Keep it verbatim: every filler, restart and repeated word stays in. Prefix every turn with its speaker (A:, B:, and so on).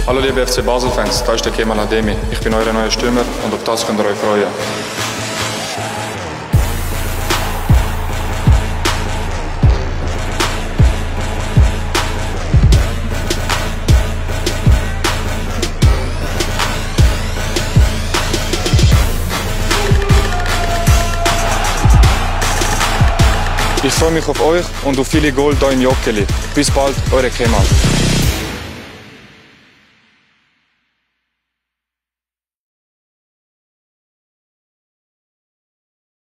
A: Hallo liebe F C Basel-Fans, da ist der Kemal Ademi. Ich bin euer neuer Stürmer und auf das könnt ihr euch freuen. Ich freue mich auf euch und auf viele Goal hier im Joggeli. Bis bald, eure Kemal.